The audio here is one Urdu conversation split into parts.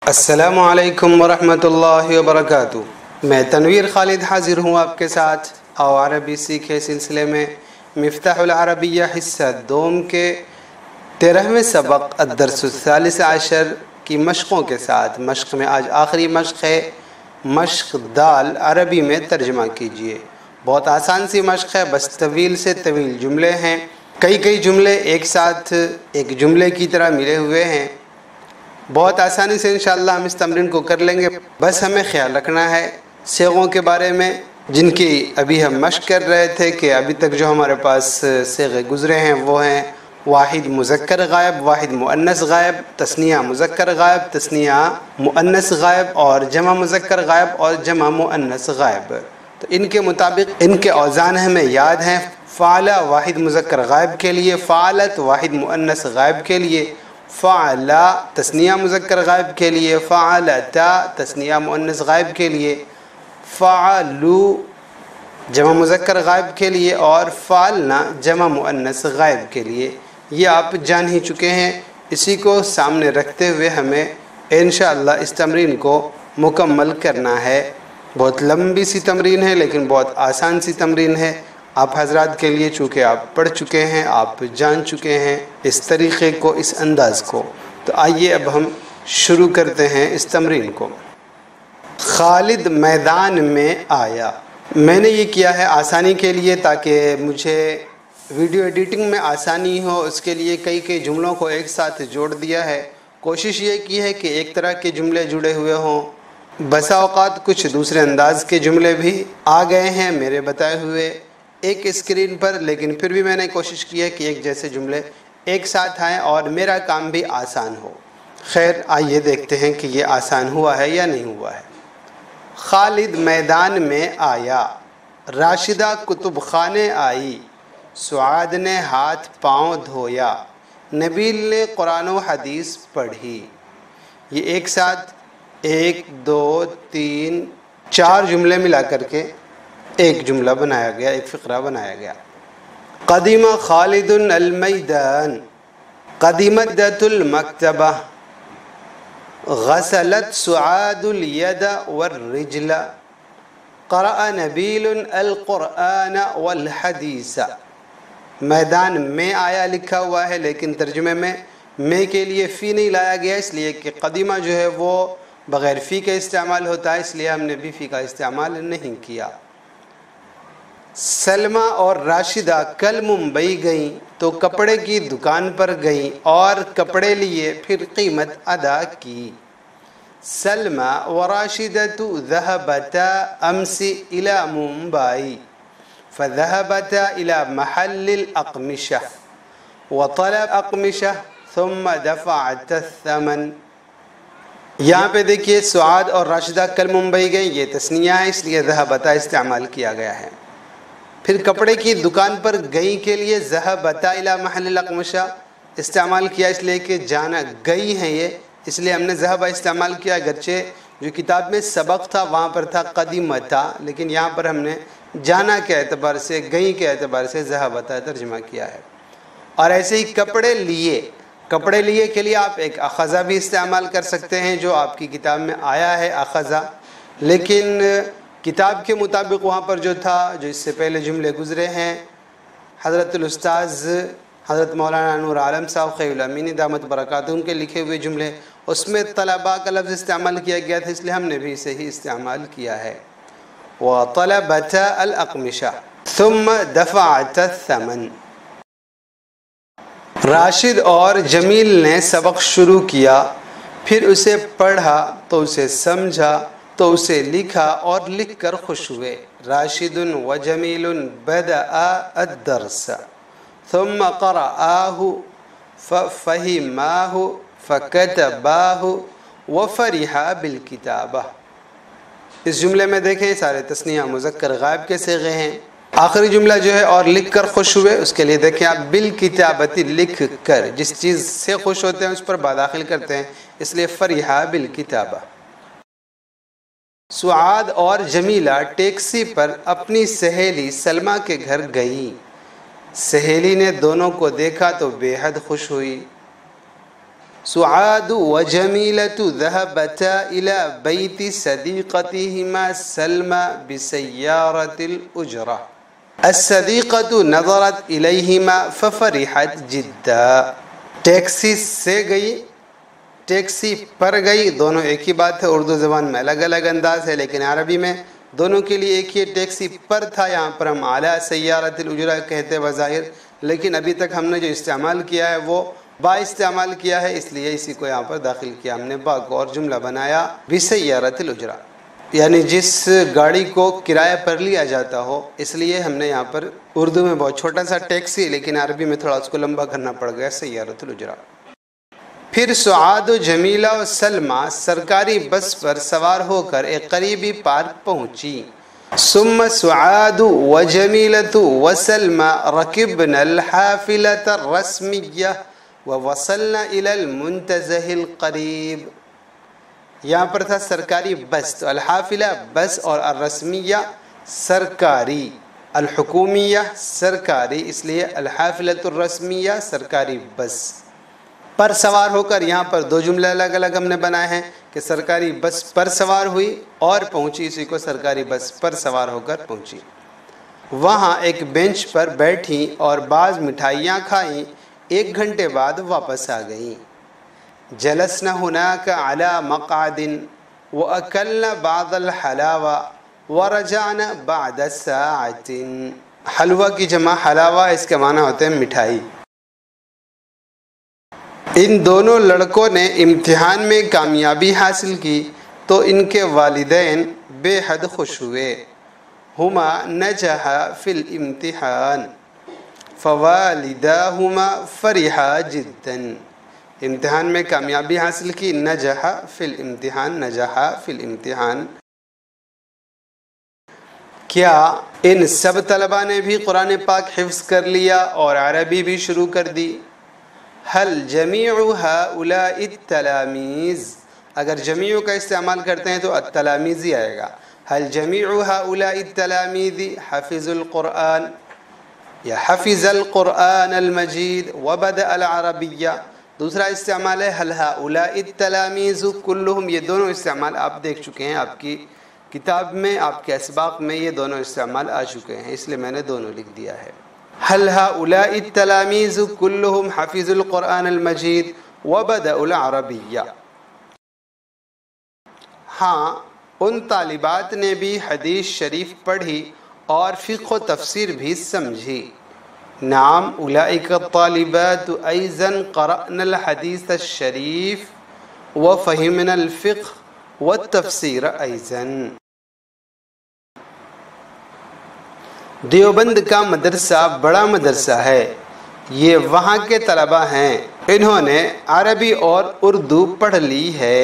السلام علیکم ورحمۃ اللہ وبرکاتہ۔ میں تنویر خالد حاضر ہوں آپ کے ساتھ اور عربی سیکھے سلسلے میں مفتاح العربیہ حصہ دوم کے 13ویں سبق الدرس الثالث عشر کی مشقوں کے ساتھ۔ مشق میں آج آخری مشق ہے مشق دال، عربی میں ترجمہ کیجئے۔ بہت آسان سی مشق ہے، بس طویل سے طویل جملے ہیں، کئی جملے ایک ساتھ ایک جملے کی طرح ملے ہوئے ہیں۔ بہت آسانی سے انشاءاللہ ہم اس تمرین کو کر لیں گے، بس ہمیں خیال رکھنا ہے صیغوں کے بارے میں جن کی ابھی ہم مشق کر رہے تھے کہ ابھی تک جو ہمارے پاس صیغے گزرے ہیں وہ ہیں واحد مذکر غائب، واحد مؤنث غائب، تثنیہ مذکر غائب، تثنیہ مؤنث غائب، اور جمع مذکر غائب اور جمع مؤنث غائب۔ تو ان کے مطابق ان کے اوزان ہمیں یاد ہیں۔ فعل واحد مذکر غائب کے لیے، فعلت واحد مؤنث غائب کے لیے، فعلا تثنیہ مذکر غائب کے لیے، فعلتا تثنیہ مؤنث غائب کے لیے، فعلو جمع مذکر غائب کے لیے، اور فعلنا جمع مؤنث غائب کے لیے۔ یہ آپ جان ہی چکے ہیں۔ اسی کو سامنے رکھتے ہوئے ہمیں انشاءاللہ اس تمرین کو مکمل کرنا ہے۔ بہت لمبی سی تمرین ہے لیکن بہت آسان سی تمرین ہے آپ حضرات کے لیے، چونکہ آپ پڑھ چکے ہیں، آپ جان چکے ہیں اس طریقے کو، اس انداز کو۔ تو آئیے اب ہم شروع کرتے ہیں اس تمرین کو۔ خالد میدان میں آیا۔ میں نے یہ کیا ہے آسانی کے لیے، تاکہ مجھے ویڈیو ایڈیٹنگ میں آسانی ہو، اس کے لیے کئی جملوں کو ایک ساتھ جوڑ دیا ہے۔ کوشش یہ کی ہے کہ ایک طرح کے جملے جڑے ہوئے ہوں، بسا اوقات کچھ دوسرے انداز کے جملے بھی آ گئے ہیں میرے بتائے ہوئے ایک اسکرین پر، لیکن پھر بھی میں نے کوشش کی ہے کہ ایک جیسے جملے ایک ساتھ آئیں اور میرا کام بھی آسان ہو۔ خیر آئیے دیکھتے ہیں کہ یہ آسان ہوا ہے یا نہیں ہوا ہے۔ خالد میدان میں آیا، راشدہ کتب خانے آئی، سعاد نے ہاتھ پاؤں دھویا، نبیل نے قرآن و حدیث پڑھی۔ یہ ایک ساتھ 1 2 3 4 جملے ملا کر کے ایک جملہ بنایا گیا، ایک فقرہ بنایا گیا۔ قدم خالد المیدان، قدمت دت المکتبہ، غسلت سعاد الید والرجل، قرأ نبیل القرآن والحدیث۔ میدان میں آیا لکھا ہوا ہے لیکن ترجمے میں کے لیے فی نہیں لایا گیا، اس لیے کہ قدیمہ جو ہے وہ بغیر فی کا استعمال ہوتا ہے، اس لیے ہم نے بھی فی کا استعمال نہیں کیا۔ سلمہ اور راشدہ کل ممبئی گئیں تو کپڑے کی دکان پر گئیں اور کپڑے لیے، پھر قیمت ادا کی۔ سلمہ و راشدۃ ذهبتا امس الى ممبئی فذهبتا الى محل الاقمشہ وطلب اقمشہ ثم دفعت الثمن۔ یہاں پہ دیکھیے سعاد اور راشدہ کل ممبئی گئیں، یہ تثنیہ ہے اس لیے ذهبتا استعمال کیا گیا ہے۔ پھر کپڑے کی دکان پر گئی کے لیے ذهبتا الى محل الاقمشہ استعمال کیا، اس لیے کہ جانا گئی ہیں یہ، اس لیے ہم نے ذهبا استعمال کیا۔ اگرچہ جو کتاب میں سبق تھا وہاں پر تھا قدیمتا، لیکن یہاں پر ہم نے جانا کے اعتبار سے، گئی کے اعتبار سے ذهبتا ترجمہ کیا ہے۔ اور ایسے ہی کپڑے لیے کے لیے آپ ایک اخذہ بھی استعمال کر سکتے ہیں جو آپ کی کتاب میں آیا ہے اخذہ، لیکن کتاب کے مطابق وہاں پر جو تھا، جو اس سے پہلے جملے گزرے ہیں، حضرت الاستاذ حضرت مولانا نور عالم صاحب خیر الامین دامت برکاتہم کے لکھے ہوئے جملے، اس میں طلباء کا لفظ استعمال کیا گیا تھا، اس لیے ہم نے بھی اسے ہی استعمال کیا ہے۔ وَطَلَبَتَ الْأَقْمِشَةَ ثُمَّ دَفَعَتَ الثَّمَنَ۔ راشد اور جمیل نے سبق شروع کیا، پھر اسے پڑھا تو اسے سمجھا تو اسے لکھا اور لکھ کر خوش ہوئے۔ راشد و جمیل بدأ الدرس ثم قرآہ ففہماہ فکتباہ وفرحا بالکتابہ۔ اس جملے میں دیکھیں سارے تثنیہ مذکر غائب کے صیغے ہیں۔ آخری جملہ جو ہے اور لکھ کر خوش ہوئے، اس کے لیے دیکھیں آپ بالکتابتی لکھ کر، جس چیز سے خوش ہوتے ہیں اس پر با داخل کرتے ہیں، اس لیے فرحا بالکتابہ۔ سعاد اور جمیلہ ٹیکسی پر اپنی سہیلی سلمہ کے گھر گئیں۔ سہیلی نے دونوں کو دیکھا تو بے حد خوش ہوئی۔ سعاد وجمیلۃ ذهبتا إلى بیت صدیقتهما سلمى بسیارة الأجرة الصدیقۃ نظرت الیہما ففرحت جدا. ٹیکسی سے گئی، ٹیکسی پر گئی، دونوں ایک ہی بات ہے. اردو زبان میں الگ الگ انداز ہے لیکن عربی میں دونوں کے لیے ایک ہی. ٹیکسی پر تھا، یہاں پر ہم اعلیٰ سیارۃ الأجرہ کہتے بظاہر، لیکن ابھی تک ہم نے جو استعمال کیا ہے وہ با استعمال کیا ہے، اس لیے اسی کو یہاں پر داخل کیا ہم نے، با کو، اور جملہ بنایا بسیارۃ الأجرہ، یعنی جس گاڑی کو کرایہ پر لیا جاتا ہو. اس لیے ہم نے یہاں پر اردو میں بہت چھوٹا سا ٹیکسی، لیکن عربی میں تھوڑا اس کو لمبا کرنا پڑ گیا، سیارۃ الأجرہ. پھر سعاد و جمیلہ و سلمہ سرکاری بس پر سوار ہو کر ایک قریبی پارک پہنچی. ثم سعاد و جمیلۃ و سلمہ رکبنا الحافلۃ الرسمیہ ووصلنا الى المنتزہ القریب. یہاں پر تھا سرکاری بس، تو الحافلہ بس اور الرسمیہ سرکاری، الحکومیہ سرکاری، اس لیے الحافلۃ الرسمیہ سرکاری بس پر سوار ہو کر. یہاں پر دو جملے الگ الگ ہم نے بنائے ہیں کہ سرکاری بس پر سوار ہوئی اور پہنچی، اسی کو سرکاری بس پر سوار ہو کر پہنچی. وہاں ایک بینچ پر بیٹھی اور بعض مٹھائیاں کھائیں، 1 گھنٹے بعد واپس آ گئیں. جلسنا هناك على مقعد وأكلنا بعض الحلاوة ورجعنا بعد ساعة. حلوہ کی جمع حلاوہ، اس کے معنی ہوتے ہیں مٹھائی. ان دونوں لڑکوں نے امتحان میں کامیابی حاصل کی تو ان کے والدین بے حد خوش ہوئے. ہما نجحا فی الامتحان فوالداہما فرحا جدا. امتحان میں کامیابی حاصل کی، نجحا فی الامتحان، نجحا فی الامتحان. کیا ان سب طلباء نے بھی قرآن پاک حفظ کر لیا اور عربی بھی شروع کر دی؟ هل جمیع هؤلاء التلاميذ، اگر جمیع کا استعمال کرتے ہیں تو التلاميذ ہی آئے گا. هل جمیع هؤلاء التلاميذ حفظ القرآن یا حفظ القرآن المجید وبدأ العربیہ. دوسرا استعمال ہے هل هؤلاء التلاميذ كلهم. یہ دونوں استعمال آپ دیکھ چکے ہیں، آپ کی کتاب میں، آپ کے اسباق میں یہ دونوں استعمال آ چکے ہیں، اس لیے میں نے دونوں لکھ دیا ہے. هل هؤلاء التلاميذ كلهم حفظ القرآن المجید وبدأ العربیہ. ہاں، ان طالبات نے بھی حدیث شریف پڑھی اور فقہ و تفسیر بھی سمجھی. نعم اولئک الطالبات ایضا قرأنا الحدیث الشریف وفہمنا الفقہ والتفسیر ایضا. دیوبند کا مدرسہ بڑا مدرسہ ہے، یہ وہاں کے طلباء ہیں، انہوں نے عربی اور اردو پڑھ لی ہے.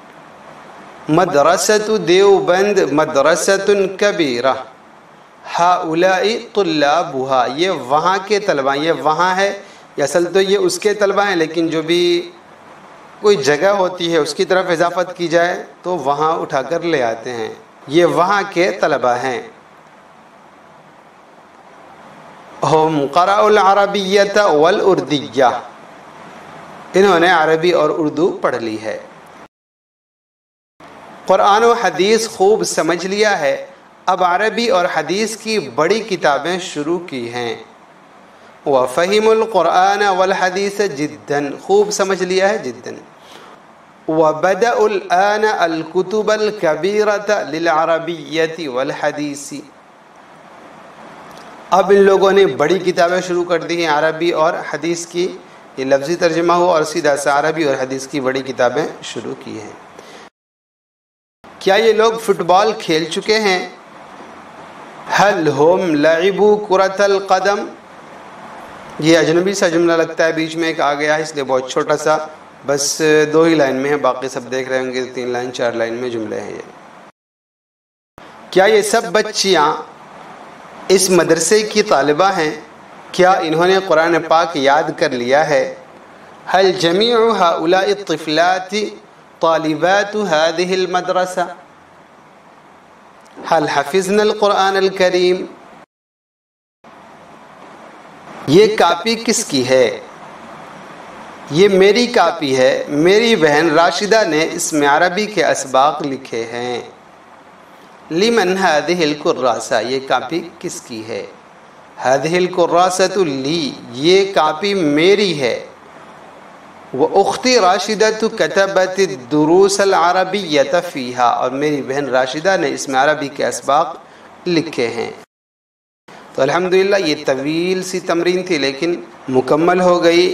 مدرسۃ دیوبند مدرسۃ کبیرہ ہؤلاء طلابها. یہ وہاں کے طلباء، یہ وہاں ہے، اصل تو یہ اس کے طلباء ہیں، لیکن جو بھی کوئی جگہ ہوتی ہے اس کی طرف اضافت کی جائے تو وہاں اٹھا کر لے آتے ہیں. یہ وہاں کے طلباء ہیں. ہم قرأوا العربیۃ والاردیہ، انہوں نے عربی اور اردو پڑھ لی ہے. قرآن و حدیث خوب سمجھ لیا ہے، اب عربی اور حدیث کی بڑی کتابیں شروع کی ہیں. وَفَهِمُوا الْقُرْآنَ وَالْحَدِيثَ جِدًّا، خوب سمجھ لیا ہے جدًا. وَبَدَأُوا الْآنَ الْكُتُبَ الْكَبِيرَةَ لِلْعَرَبِيَّةِ وَالْحَدِيثِ. اب ان لوگوں نے بڑی کتابیں شروع کر دی ہیں عربی اور حدیث کی. یہ لفظی ترجمہ ہو اور سیدھا سا عربی اور حدیث کی بڑی کتابیں شروع کی ہیں. کیا یہ لوگ فٹ بال کھیل چکے ہیں؟ هل هم لعبوا کرۃ القدم. یہ اجنبی سا جملہ لگتا ہے، بیچ میں ایک آ گیا ہے، اس لیے بہت چھوٹا سا، بس 2 ہی لائن میں ہے، باقی سب دیکھ رہے ہوں گے 3 لائن 4 لائن میں جملے ہیں. یہ کیا یہ سب بچیاں اس مدرسے کی طالبہ ہیں؟ کیا انہوں نے قرآن پاک یاد کر لیا ہے؟ هل جمیع هؤلاء الطفلات طالبات هذه المدرسة؟ هل حفظنا القرآن الکریم؟ یہ کاپی کس کی ہے؟ یہ میری کاپی ہے، میری بہن راشدہ نے اس میں عربی کے اسباق لکھے ہیں۔ لمن هذه الكراسة، یہ کاپی کس کی ہے؟ هذه الكراسة لی، یہ کاپی میری ہے۔ وأختی راشدة كتبت الدروس العربية فيها، اور میری بہن راشدہ نے اس میں عربی کے اسباق لکھے ہیں۔ تو الحمدللہ یہ طویل سی تمرین تھی لیکن مکمل ہو گئی۔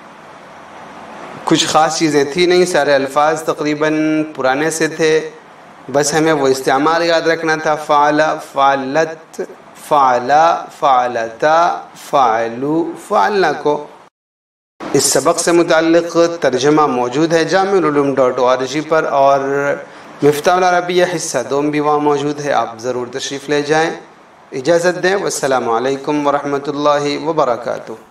کچھ خاص چیزیں تھی نہیں، سارے الفاظ تقریباً پرانے سے تھے، بس ہمیں وہ استعمال یاد رکھنا تھا۔ فعل، فعلت، فعلا، فعلتا، فعلو، فعلنا کو۔ اس سبق سے متعلق ترجمہ موجود ہے jamiululum.org پر، اور مفتاح العربیہ حصہ دوم بھی وہاں موجود ہے، آپ ضرور تشریف لے جائیں۔ اجازت دیں، والسلام علیکم ورحمۃ اللہ وبرکاتہ۔